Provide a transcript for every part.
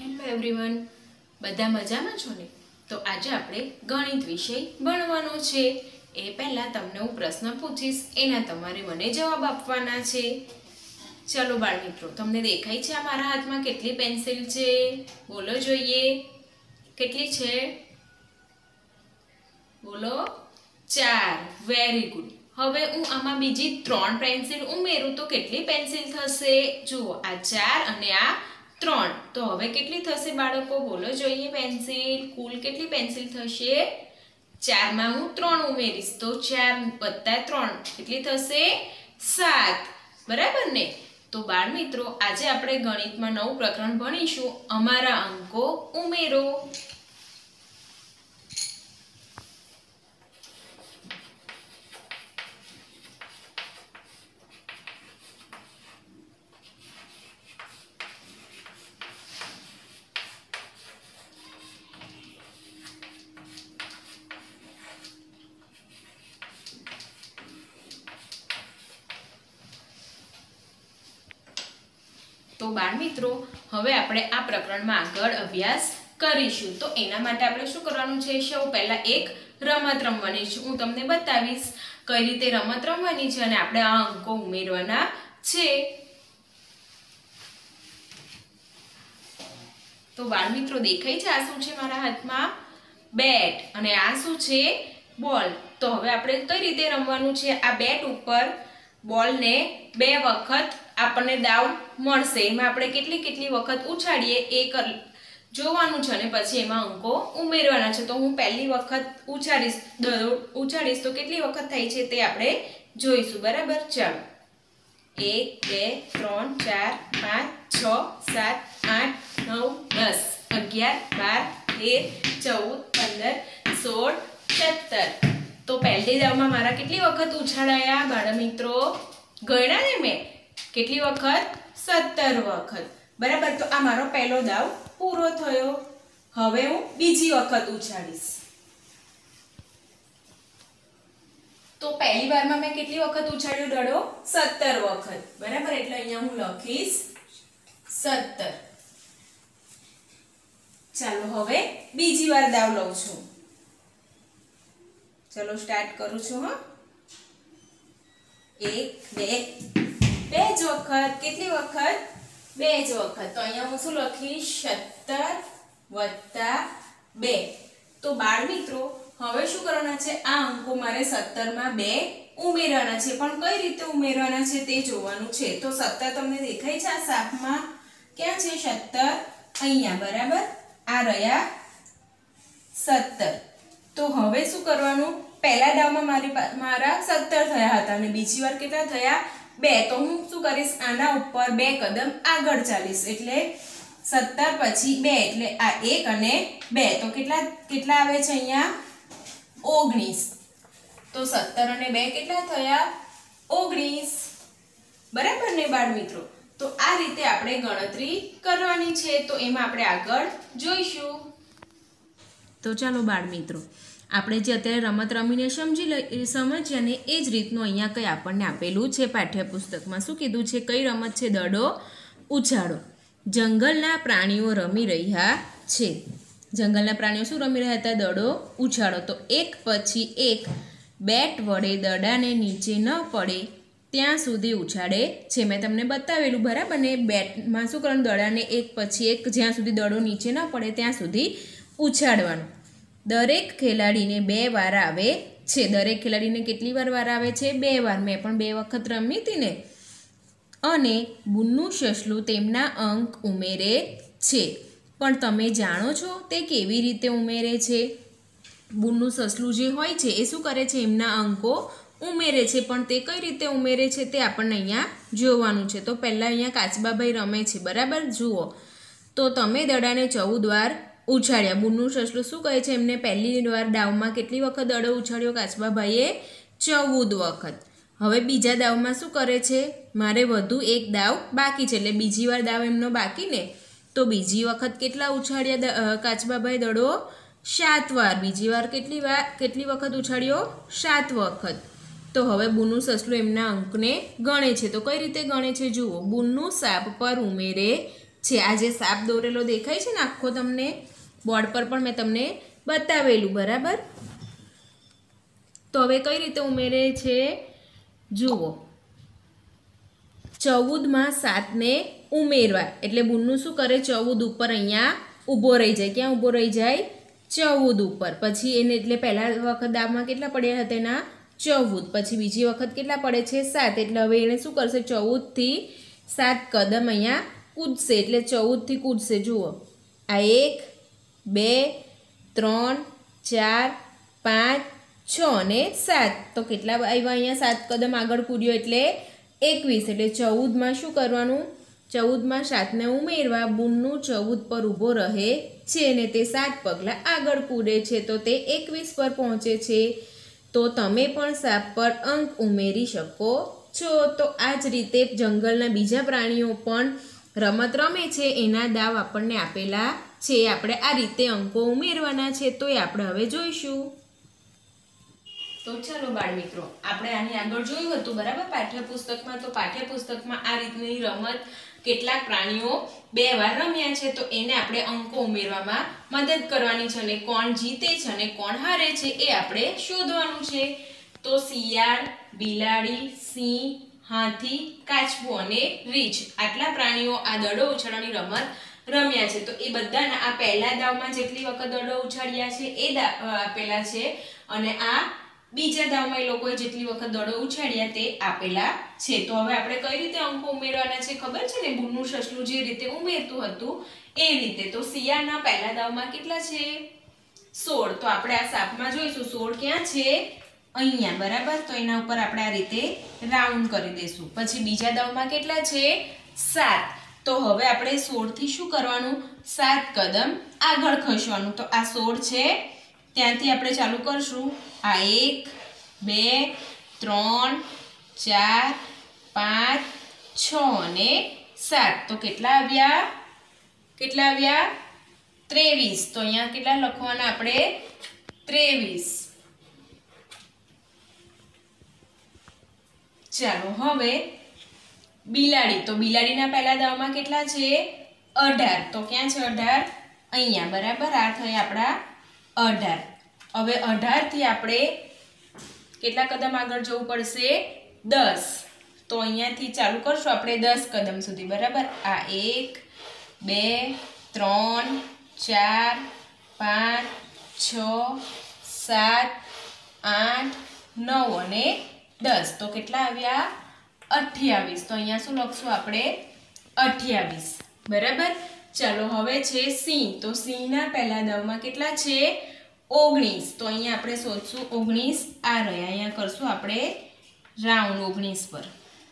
Hello everyone, બધા મજામાં છો ને? તો આજે આપણે ગણિત વિષય ભણવાનો છે. એ પહેલા તમને હું પ્રશ્ન પૂછીશ, એના તમારે મને જવાબ આપવાના છે. ચલો બાળ મિત્રો, તમને દેખાય છે આ મારા હાથમાં કેટલી પેન્સિલ છે? બોલો જોઈએ, કેટલી છે? બોલો. 4. Very good. હવે હું આમાં બીજી 3 પેન્સિલ ઉમેરું તો કેટલી પેન્સિલ થશે? જુઓ, આ 4 અને આ 3. તો હવે કેટલી થશે બાળકો? બોલો જોઈએ. પેન્સિલ કુલ કેટલી પેન્સિલ થશે? 4 માં હું 3 ઉમેરીશ તો 4 વત્તા 3 કેટલી થશે? 7. બરાબર ને? તો બાળ મિત્રો, આજે આપણે ગણિતમાં નવું પ્રકરણ ભણીશું, અમારા અંકો ઉમેરો. તો બાળ મિત્રો, હવે આપણે આ પ્રકરણમાં આગળ અભ્યાસ કરીશું. તો એના માટે આપણે શું કરવાનું છે? સૌ પહેલા એક રમત રમવાની છે. હું તમને બતાવીશ કઈ રીતે રમત રમવાની છે અને આપણે આ અંકો ઉમેરવાના છે. તો બાળ મિત્રો, દેખાય છે આ શું છે મારા હાથમાં? બેટ. અને આ શું છે? બોલ. તો હવે આપણે કઈ રીતે રમવાનું છે? આ બેટ ઉપર બોલને 2 વખત આપણને દાવ મળશે. એમાં આપણે કેટલી વખત ઉછાળીએ એ જોવાનું છે અને પછી એમાં અંકો ઉમેરવાના છે. તો હું પહેલી વખત ઉછાળીશ તો કેટલી વખત થાય છે તે આપણે જોઈશું. બરાબર? ચાલો. 1 2 3 4 5 6 7 8 9 10 11 12 13 14 15 16 17. તો પહેલી દાવમાં મારા કેટલી વખત ઉછાળાયા બાળ મિત્રો? ગણ્યા ને મેં? કેટલી વખત? 17 વખત. બરાબર? તો આ મારો પહેલો દાવ પૂરો થયો. હવે હું બીજી વખત ઉછાળીશ. તો પહેલી વારમાં મેં કેટલી વખત ઉછાળ્યો દડો? 17 વખત. બરાબર? એટલે અહીંયા હું લખીશ 17. ચાલો, હવે બીજી વાર દાવ લઉં છું. ચલો સ્ટાર્ટ કરું છું. 1 2 2 જ વખત. કેટલી વખત? 2 જ વખત. તો અહીંયા હું શું લખીશ? 17 + 2. તો બાળ મિત્રો, હવે શું કરવાના છે? આ અંકો મારે 17 માં 2 ઉમેરવાના છે. પણ કઈ રીતે ઉમેરવાના છે તે જોવાનું છે. તો 17 તમને દેખાય છે આ સાફમાં? ક્યાં છે 17? અહીંયા. બરાબર? આ રહ્યા 17. તો હવે શું કરવાનું? પહેલા દાવમાં મારા 17 થયા હતા અને બીજી વાર કેટલા થયા? 2. તો હું શું કરીશ? આના ઉપર 2 કદમ આગળ ચાલીશ. એટલે 17 પછી 2 એટલે આ 1 અને 2. તો કેટલા આવે છે અહીંયા? 19. તો 17 અને 2 કેટલા થયા? 19. બરાબર ને બાળ મિત્રો? તો આ રીતે આપણે ગણતરી કરવાની છે. તો એમાં આપણે આગળ જોઈશું. તો ચાલો બાળ મિત્રો, આપણે જે અત્યારે રમત રમીને સમજીએ ને એ જ રીતનું અહીંયા કંઈ આપણને આપેલું છે પાઠ્યપુસ્તકમાં. શું કીધું છે? કઈ રમત છે? દડો ઉછાળો. જંગલના પ્રાણીઓ રમી રહ્યા છે. જંગલના પ્રાણીઓ શું રમી રહ્યા હતા? દડો ઉછાળો. તો એક પછી એક બેટ વડે દડાને નીચે ન પડે ત્યાં સુધી ઉછાળે છે. મેં તમને બતાવેલું. બરાબર ને? બેટમાં શું કરવાનું? દડાને એક પછી એક જ્યાં સુધી દડો નીચે ન પડે ત્યાં સુધી ઉછાળવાનું. દરેક ખેલાડીને 2 વાર આવે છે. દરેક ખેલાડીને કેટલી વાર આવે છે? 2 વાર. મેં પણ 2 વખત રમી હતી ને. અને બુન્નું સસલું તેમના અંક ઉમેરે છે. પણ તમે જાણો છો તે કેવી રીતે ઉમેરે છે? બુન્નું સસલું જે હોય છે એ શું કરે છે? એમના અંકો ઉમેરે છે. પણ તે કઈ રીતે ઉમેરે છે તે આપણને અહીંયા જોવાનું છે. તો પહેલાં અહીંયા કાચબાભાઈ રમે છે. બરાબર? જુઓ, તો તમે દડાને 14 વાર ઉછાળ્યા. બુન્નું સસલું શું કહે છે? એમને પહેલી વાર દાવમાં કેટલી વખત દડો ઉછાળ્યો? કાચબાભાઈએ 14 વખત. હવે બીજા દાવમાં શું કરે છે? મારે વધુ એક દાવ બાકી છે. એટલે બીજી વાર દાવ એમનો બાકી ને. તો બીજી વખત કેટલા ઉછાળ્યા કાચબાભાઈ દડો? 7 વાર. બીજી વાર કેટલી વખત ઉછાળ્યો? 7 વખત. તો હવે બુન્નું સસલું એમના અંકને ગણે છે. તો કઈ રીતે ગણે છે? જુઓ, બુન્નું સાપ પર ઉમેરે છે। આ જે સાપ દોરેલો દેખાય છે ને આખો તમને બોર્ડ પર પણ મેં તમને બતાવેલું, બરાબર। તો હવે કઈ રીતે ઉમેરે છે જુઓ। 14માં 7ને ઉમેરવા એટલે બુનનું શું કરે 14 ઉપર અહીંયા ઊભો રહી જાય। ક્યાં ઊભો રહી જાય 14 ઉપર। પછી એને એટલે પહેલા વખત દાવમાં કેટલા પડ્યા હતા એના 14, પછી બીજી વખત કેટલા પડે છે 7, એટલે હવે એને શું કરશે 14 થી 7 કદમ અહીંયા કૂદશે, એટલે 14 થી કૂદશે। જુઓ આ 1 2 3 4 5 6 અને 7, તો કેટલા આવ્યા અહીંયા 7 કદમ આગળ કૂદ્યો એટલે 21, એટલે 14માં શું કરવાનું 14માં 7ને ઉમેરવા, બુનનું 14 પર ઊભો રહે છે અને તે 7 પગલાં આગળ કૂદે છે તો તે 21 પર પહોંચે છે। તો તમે પણ સાપ પર અંક ઉમેરી શકો છો। તો આ જ રીતે જંગલના બીજા પ્રાણીઓ પણ રમત રમે છે, એના દાવ આપણને આપેલા છે। આપણે આ રીતે અંકો ઉમેરવાના છે, તો એ આપણે હવે જોઈશું। તો ચાલો બાળ મિત્રો, આપણે આની આગળ જોયું હતું બરાબર પાઠ્યપુસ્તકમાં। તો પાઠ્યપુસ્તકમાં આ રીતની રમત કેટલાક પ્રાણીઓ 2 વાર રમ્યા છે, તો એને આપણે અંકો ઉમેરવામાં મદદ કરવાની છે અને કોણ જીતે છે અને કોણ હારે છે એ આપણે શોધવાનું છે। તો શિયાળ, બિલાડી, સિંહ, હાથી, કાચબો અને રીંછ આટલા પ્રાણીઓ આ દડો ઉછાળવાની રમત રમ્યા છે। તો એ બધાના આ પહેલા દાવમાં જેટલી વખત દડો ઉછાળ્યા છે એ આપેલા છે અને આ બીજા દાવમાં એ લોકોએ જેટલી વખત દડો ઉછાળ્યા તે આપેલા છે। તો હવે આપણે કઈ રીતે અંકો ઉમેરવાના છે ખબર છે ને, બુનનું સસલું જે રીતે ઉમેરતું હતું એ રીતે। તો શિયાળના પહેલા દાવમાં કેટલા છે 16, તો આપણે આ સાપમાં જોઈશું 16 ક્યાં છે અહીંયા, બરાબર। તો એના ઉપર આપણે આ રીતે રાઉન્ડ કરી દઈશું। પછી બીજા દાવમાં કેટલા છે 7, તો હવે આપણે 16 થી શું કરવાનું 7 કદમ આગળ ખસવાનું। તો આ 16 છે ત્યાંથી આપણે ચાલુ કરશું, આ 1 2 3 4 5 6 અને 7, તો કેટલા આવ્યા 23, તો અહીંયા કેટલા લખવાના આપણે 23। ચાલો હવે બિલાડી, તો બિલાડીના પહેલા દાવમાં કેટલા છે 18, તો ક્યાં છે 18 અહીંયા, બરાબર। આ થયા આપણા 18। હવે 18 થી આપણે કેટલા કદમ આગળ જવું પડશે 10, તો અહીંયાથી ચાલુ કરશું આપણે 10 કદમ સુધી, બરાબર। આ 1 2 3 4 5 6 7 8 9 અને 10, તો કેટલા આવ્યા 28, તો અહીંયા શું લખશું આપણે 28, બરાબર। ચાલો હવે છે સિંહ, તો સિંહના પહેલા દાવમાં કેટલા છે 19, તો અહીંયા આપણે શોધશું 19, આ રહ્યા અહીંયા કરશું આપણે રાઉન્ડ 19 પર।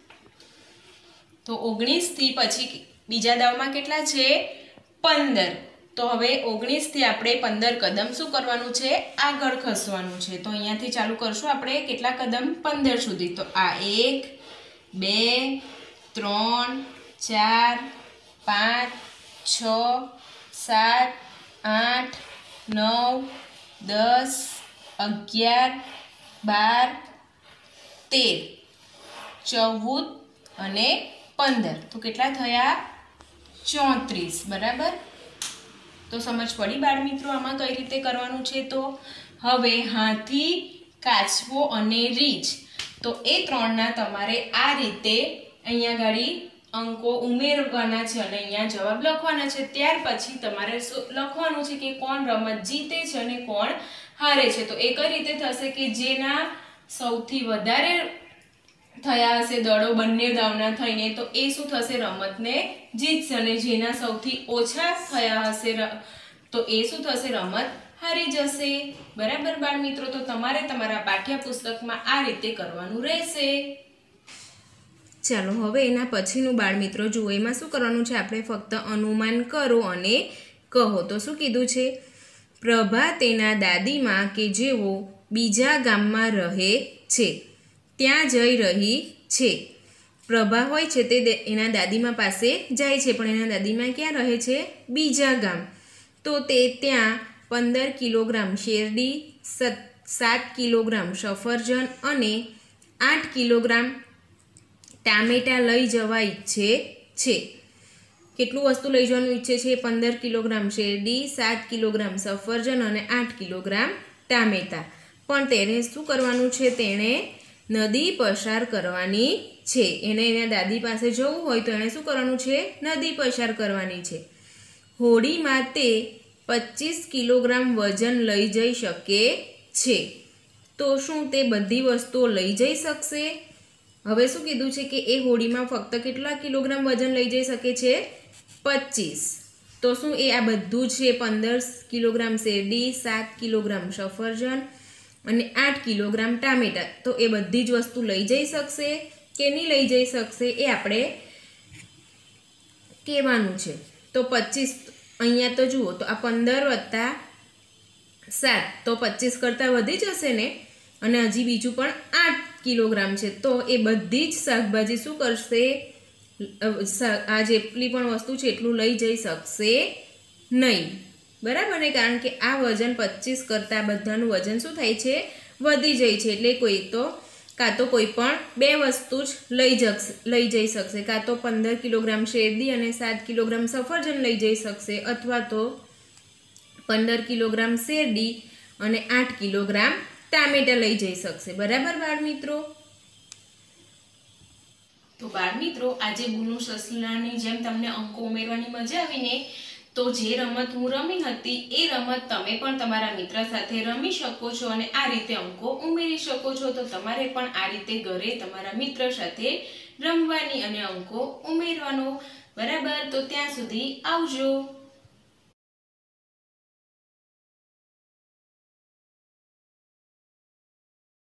તો 19 થી પછી બીજા દાવમાં કેટલા છે 15, તો હવે 19 થી આપણે 15 કદમ શું કરવાનું છે આગળ ખસવાનું છે। તો અહીંયાથી ચાલુ કરશું આપણે કેટલા કદમ 15 સુધી, તો આ 1 2 3 4 5 6 7 8 9 10 11 12 13 14 અને 15, તો કેટલા થયા 34, બરાબર। તો સમજ પડી બાળ મિત્રો આમાં કઈ રીતે કરવાનું છે। તો હવે હાથી, કાચબો અને રીંછ, તો એ ત્રણના તમારે આ રીતે અહીંયા ગાડી અંકો ઉમેરવાના છે અને અહીંયા જવાબ લખવાના છે। ત્યાર પછી તમારે લખવાનું છે કે કોણ રમત જીતે છે અને કોણ હારે છે। તો એ કઈ રીતે થશે કે જેના સૌથી વધારે થયા હશે દડો બંને દાવના થઈને, તો એ શું થશે રમતને જીતશે અને જેના સૌથી ઓછા થયા હશે તો એ શું થશે રમત હારી જશે, બરાબર બાળ મિત્રો। તો તમારે તમારા પાઠ્યપુસ્તકમાં આ રીતે કરવાનું રહેશે। ચાલો હવે એના પછીનું બાળ મિત્રો જુઓ, એમાં શું કરવાનું છે આપણે ફક્ત અનુમાન કરો અને કહો। તો શું કીધું છે, પ્રભા તેના દાદીમાં કે જેઓ બીજા ગામમાં રહે છે ત્યાં જઈ રહી છે। પ્રભા હોય છે તે એના દાદીમા પાસે જાય છે, પણ એના દાદીમા ક્યાં રહે છે બીજા ગામ। તો તે ત્યાં 15 કિલોગ્રામ શેરડી, 7 કિલોગ્રામ સફરજન અને 8 કિલોગ્રામ ટામેટા લઈ જવા ઈચ્છે છે। કેટલું વસ્તુ લઈ જવાનું ઈચ્છે છે? 15 કિલોગ્રામ શેરડી, 7 કિલોગ્રામ સફરજન અને 8 કિલોગ્રામ ટામેટા. પણ તેને શું કરવાનું છે? તેણે નદી પસાર કરવાની છે. એને એના દાદી પાસે જવું હોય તો એણે શું કરવાનું છે? નદી પસાર કરવાની છે. હોડીમાં તે 25 કિલોગ્રામ વજન લઈ જઈ શકે છે. તો શું તે બધી વસ્તુઓ લઈ જઈ શકશે? હવે શું કીધું છે કે એ હોડીમાં ફક્ત કેટલા કિલોગ્રામ વજન લઈ જઈ શકે છે? 25. તો શું એ આ બધું છે 15 કિલોગ્રામ શેરડી, 7 કિલોગ્રામ સફરજન અને 8 કિલોગ્રામ ટામેટા, તો એ બધી જ વસ્તુ લઈ જઈ શકશે કે નહીં લઈ જઈ શકશે એ આપણે કહેવાનું છે. તો 25 અહીંયા તો જુઓ તો આ 15 વત્તા 7 તો 25 કરતાં વધી જશે ને, અને હજી બીજું પણ 8 કિલોગ્રામ છે. તો એ બધી જ શાકભાજી શું કરશે? આ જેટલી પણ વસ્તુ છે એટલું લઈ જઈ શકશે નહીં. બરાબર ને? કારણ કે આ વજન 25 કરતાં બધાનું વજન શું થાય છે? વધી જાય છે. એટલે કોઈ તો કાં તો કોઈ પણ બે વસ્તુ જ લઈ જઈ શકશે. કાં તો 15 કિલોગ્રામ શેરડી અને 7 કિલોગ્રામ સફરજન લઈ જઈ શકશે, અથવા તો 15 કિલોગ્રામ શેરડી અને 8 કિલોગ્રામ ટામેટા લઈ જઈ શકશે. બરાબર બાળ મિત્રો? તો બાળ મિત્રો, આજે બુનુ સસલાની જેમ તમને અંકો ઉમેરવાની મજા આવીને, તો જે રમત હું રમી હતી એ રમત તમે પણ તમારા મિત્ર સાથે રમી શકો છો અને આ રીતે અંકો ઉમેરી શકો છો. તો તમારે પણ આ રીતે ઘરે તમારા મિત્ર સાથે રમવાની અને અંકો ઉમેરવાનો. બરાબર? તો ત્યાં સુધી આવજો.